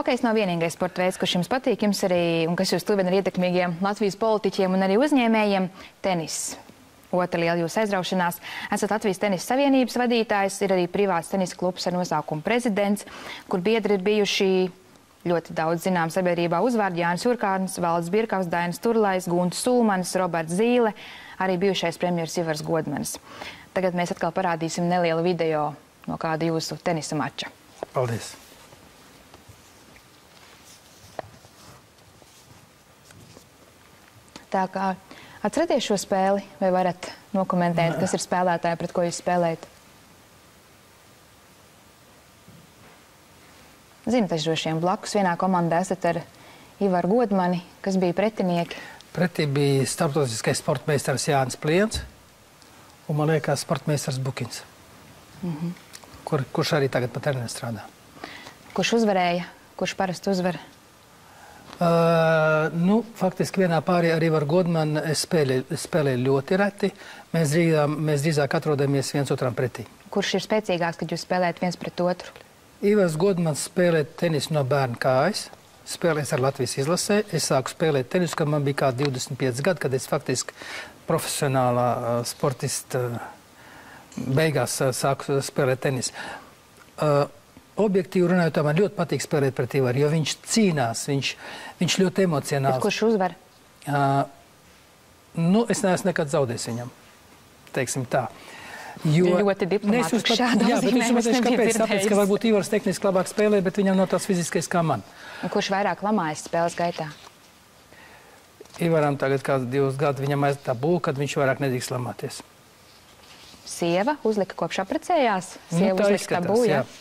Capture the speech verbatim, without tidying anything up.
Hokejs nav vienīgais sporta veids, kurš jums patīk, jums arī, un kas jūs tuvina ar ietekmīgiem Latvijas politiķiem un arī uzņēmējiem - tenis. Otra liela jūsu aizraušanās. Esat Latvijas Tenisa Savienības vadītājs, ir arī privāts tenisa klubs ar nosaukumu Prezidents, kur biedri ir bijuši ļoti daudz zinām sabiedrībā uzvārdi: Jānis Jurkāns, Valdis Birkavs, Dainis Turlais, Gunts Sulmanis, Roberts Zīle, arī bijušais premjeras Ivars Godmanis. Tagad mēs atkal parādīsim nelielu video no kāda jūsu tenisa mača. Paldies! Tā kā atceraties šo spēli, vai varat nokomentēt, kas ir spēlētāji, pret ko jūs spēlējat? Zinu, taču droši vien blakus vienā komandā esat ar Ivaru Godmani, kas bija pretinieki. Pretī bija starptautiskais sportmeistars Jānis Pliens un, man liekas, sportmeistars Bukins, mm-hmm. kur, kurš arī tagad pat arī nestrādā. Kurš uzvarēja? Kurš parasti uzvar? Uh, nu, faktiski vienā pārī ar Ivaru Godmanu es spēlēju, spēlēju ļoti reti. Mēs drīzāk, mēs drīzāk atrodamies viens otram pretī. Kurš ir spēcīgāks, kad jūs spēlējat viens pret otru? Ivars Godmans spēlē tenisu no bērna kājas. Spēlēs ar Latvijas izlasē. Es sāku spēlēt tenisu, kad man bija kā divdesmit pieci gadi, kad es faktiski profesionālā uh, sportista uh, beigās uh, sāku spēlēt tenisu. Uh, Objektīvi runājot, man ļoti patīk spēlēt pret Ivaru, jo viņš cīnās, viņš, viņš ļoti emocionāls. Bet kurš uzvar? Uh, nu, es neesmu nekad zaudējis viņam, teiksim tā. Jo, ļoti diplomātiski šādā jā, bet es pateikšu, kāpēc, tāpēc, ka varbūt Ivars tehniski labāk spēlē, bet viņam nav tās fiziskais kā man. Un kurš vairāk lamājas spēles gaitā? Ivaram tagad kāds divus gadu, viņam aiz tā būl, kad viņš vairāk nedrīkst lamāties. Sieva uzlika kopš aprecējās? Sieva Nu, tā uzlika izskatās, tabū, jā.